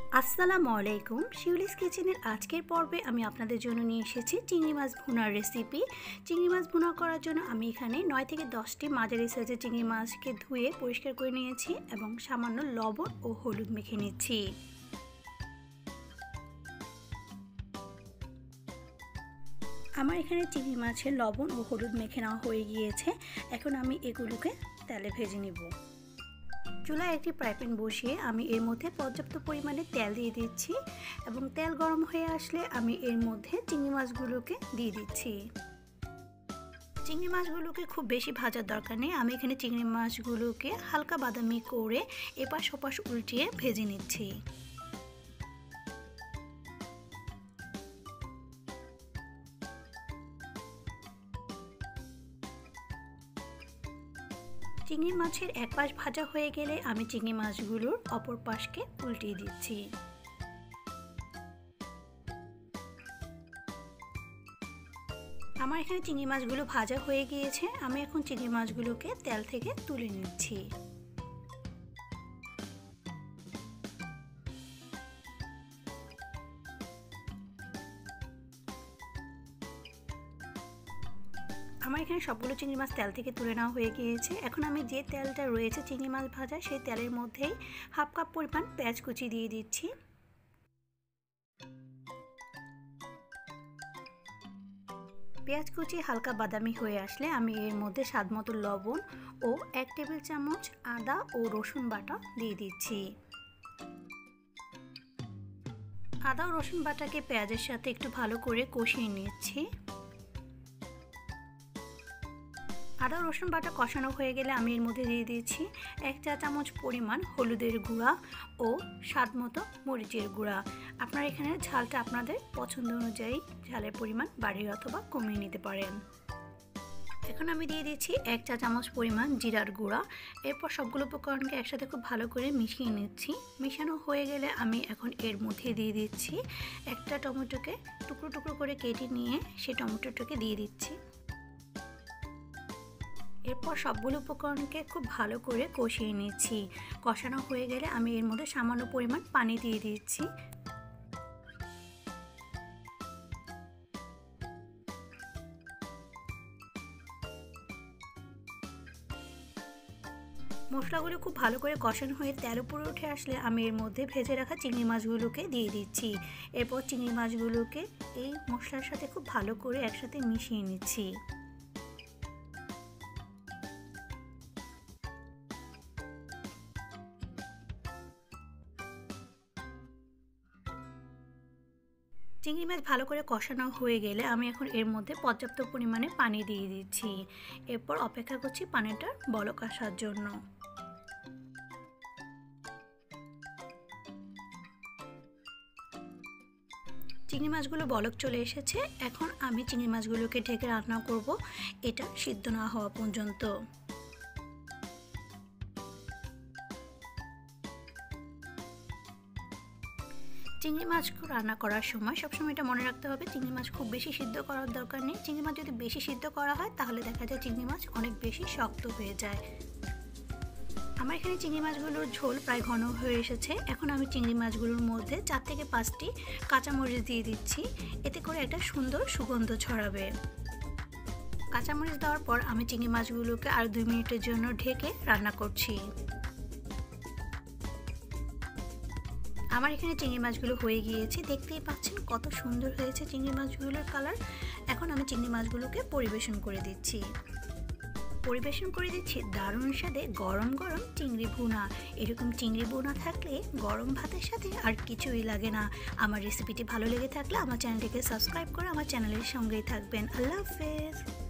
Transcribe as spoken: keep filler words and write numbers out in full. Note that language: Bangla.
আসসালামু আলাইকুম। শিউলিস কিচেনের আজকের পর্বে আমি আপনাদের জন্য নিয়ে এসেছি চিংড়ি মাছ ভুনার রেসিপি। চিংড়ি মাছ ভুনা করার জন্য আমি এখানে নয় থেকে দশটি মাঝারি সাইজের চিংড়ি মাছকে ধুয়ে পরিষ্কার করে নিয়েছি এবং সামান্য লবণ ও হলুদ মেখে নিচ্ছি। আমার এখানে চিংড়ি মাছের লবণ ও হলুদ মেখে নেওয়া হয়ে গিয়েছে। এখন আমি এগুলোকে তেলে ভেজে নিব। চুলায় একটি ফ্রাই প্যান বসিয়ে আমি এর মধ্যে পর্যাপ্ত পরিমাণে তেল দিয়ে দিচ্ছি এবং তেল গরম হয়ে আসলে আমি এর মধ্যে চিংড়ি মাছগুলোকে দিয়ে দিচ্ছি। চিংড়ি মাছগুলোকে খুব বেশি ভাজার দরকার নেই। আমি এখানে চিংড়ি মাছগুলোকে হালকা বাদামি করে এপাশ ওপাশ উল্টিয়ে ভেজে নিচ্ছি। চিংড়ি মাছের এক পাশ ভাজা হয়ে গেলে আমি চিংড়ি মাছগুলোর অপর পাশকে উল্টিয়ে দিচ্ছি। আমার এখানে চিংড়ি মাছগুলো ভাজা হয়ে গিয়েছে। আমি এখন চিংড়ি মাছগুলোকে তেল থেকে তুলে নিচ্ছি। আমার এখানে সবগুলো চিংড়ি মাছ তেল থেকে তুলে নেওয়া হয়ে গিয়েছে। এখন আমি যে তেলটা রয়েছে চিংড়ি মাছ ভাজা সেই তেলের মধ্যেই হাফ কাপ পরিমাণ পেঁয়াজ কুচি দিয়ে দিচ্ছি। পেঁয়াজ কুচি হালকা বাদামি হয়ে আসলে আমি এর মধ্যে স্বাদমতো লবণ ও এক টেবিল চামচ আদা ও রসুন বাটা দিয়ে দিচ্ছি। আদা ও রসুন বাটাকে পেঁয়াজের সাথে একটু ভালো করে কষিয়ে নিচ্ছি। আদা রসুন বাটা কষানো হয়ে গেলে আমি এর মধ্যে দিয়ে দিয়েছি এক চা চামচ পরিমাণ হলুদের গুঁড়া ও স্বাদ মতো মরিচের গুঁড়া। আপনারা এখানে ঝালটা আপনাদের পছন্দ অনুযায়ী ঝালের পরিমাণ বাড়িয়ে অথবা কমিয়ে নিতে পারেন। এখন আমি দিয়ে দিচ্ছি এক চা চামচ পরিমাণ জিরার গুঁড়া। এরপর সবগুলো উপকরণকে একসাথে খুব ভালো করে মিশিয়ে নিচ্ছি। মিশানো হয়ে গেলে আমি এখন এর মধ্যে দিয়ে দিচ্ছি একটা টমেটোকে টুকরো টুকরো করে কেটে নিয়ে সেই টমেটোটাকে দিয়ে দিচ্ছি। এরপর সবগুলো উপকরণকে খুব ভালো করে কষিয়ে নিচ্ছি। কষানো হয়ে গেলে আমি এর মধ্যে সামান্য পরিমাণ পানি দিয়ে দিচ্ছি। মশলাগুলো খুব ভালো করে কষানো হয়ে তেল উপরে উঠে আসলে আমি এর মধ্যে ভেজে রাখা চিংড়ি মাছগুলোকে দিয়ে দিচ্ছি। এরপর চিংড়ি মাছগুলোকে এই মশলার সাথে খুব ভালো করে একসাথে মিশিয়ে নিচ্ছি। চিংড়ি মাছ ভালো করে কষানো হয়ে গেলে আমি এখন এর মধ্যে পর্যাপ্ত পরিমাণে পানি দিয়ে দিচ্ছি। এরপর অপেক্ষা করছি পানিটার বলক আসার জন্য। চিংড়ি মাছগুলো বলক চলে এসেছে। এখন আমি চিংড়ি মাছগুলোকে ঢেকে রান্না করব এটা সিদ্ধ না হওয়া পর্যন্ত। চিংড়ি মাছ রান্না করার সময় সবসময় এটা মনে রাখতে হবে চিংড়ি মাছ খুব বেশি সিদ্ধ করার দরকার নেই। চিংড়ি মাছ যদি বেশি সিদ্ধ করা হয় তাহলে দেখা যায় চিংড়ি মাছ অনেক বেশি শক্ত হয়ে যায়। আমার এখানে চিংড়ি মাছগুলোর ঝোল প্রায় ঘন হয়ে এসেছে। এখন আমি চিংড়ি মাছগুলোর মধ্যে চার থেকে পাঁচটি কাঁচামরিচ দিয়ে দিচ্ছি। এতে করে একটা সুন্দর সুগন্ধ ছড়াবে। কাঁচামরিচ দেওয়ার পর আমি চিংড়ি মাছগুলোকে আর দুই মিনিটের জন্য ঢেকে রান্না করছি। আমার এখানে চিংড়ি মাছগুলো হয়ে গিয়েছে। দেখতেই পাচ্ছেন কত সুন্দর হয়েছে চিংড়ি মাছগুলোর কালার। এখন আমি চিংড়ি মাছগুলোকে পরিবেশন করে দিচ্ছি। পরিবেশন করে দিচ্ছি দারুণ স্বাদে গরম গরম চিংড়ি ভুনা। এরকম চিংড়ি ভুনা থাকলে গরম ভাতের সাথে আর কিছুই লাগে না। আমার রেসিপিটি ভালো লেগে থাকলে আমার চ্যানেলটিকে সাবস্ক্রাইব করে আমার চ্যানেলের সঙ্গেই থাকবেন। আল্লাহ হাফেজ।